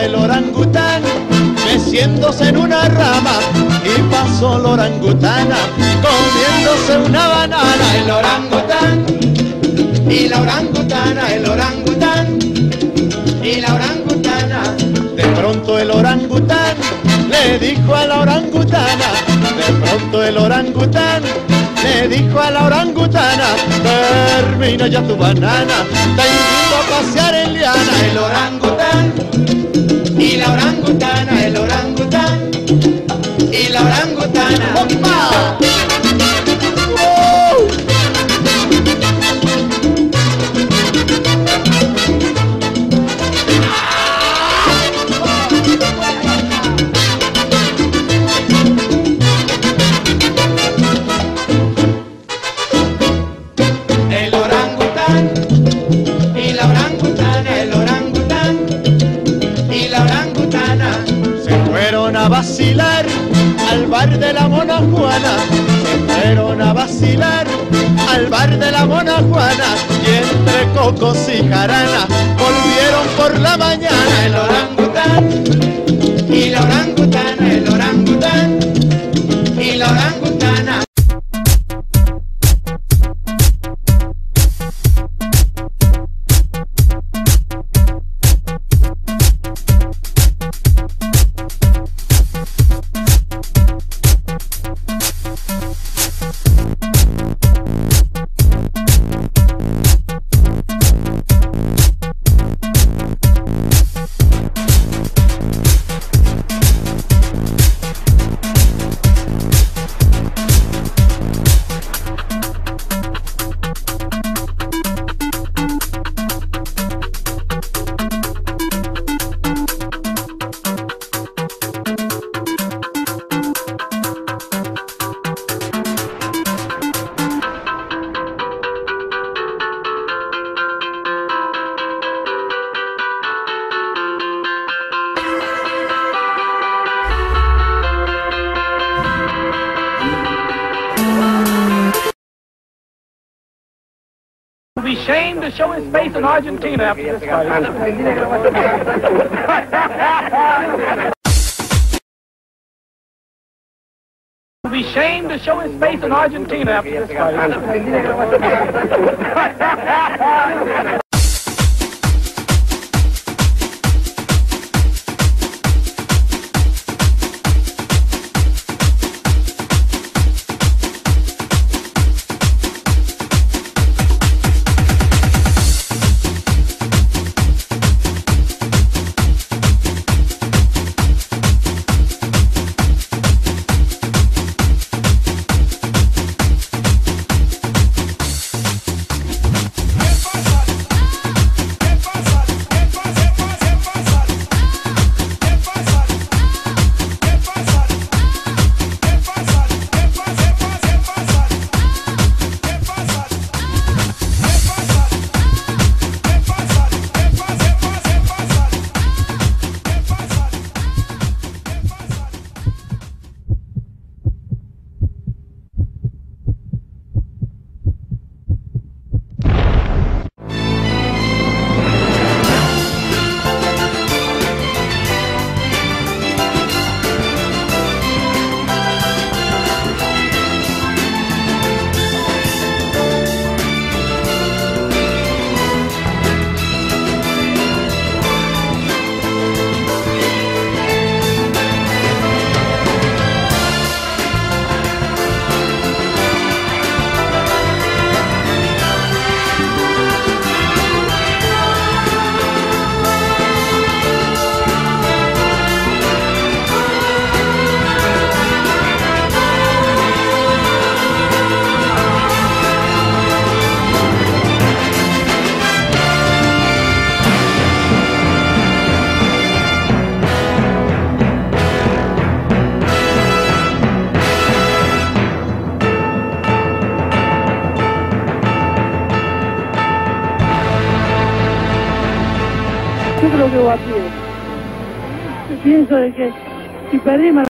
el orangután meciéndose en una rama y pasó la orangutana comiéndose una banana. El orangután y la orangutana, el orangután y la orangutana. De pronto el orangután le dijo a la orangutana, de pronto el orangután le dijo a la orangutana, termina ya tu banana, te invito a pasear en liana. El orangután y la orangutana, el orangután y la orangutana. ¡Opa! A vacilar al bar de la Mona Juana, se fueron a vacilar al bar de la Mona Juana y entre cocos y jarana volvieron por la mañana. El orangután y la orangutana, el orangután y la orangutana. Be ashamed to show his face in Argentina after this fight. Be ashamed to show his face in Argentina after this fight. Yo creo que va a pie. Pienso de que si perdimos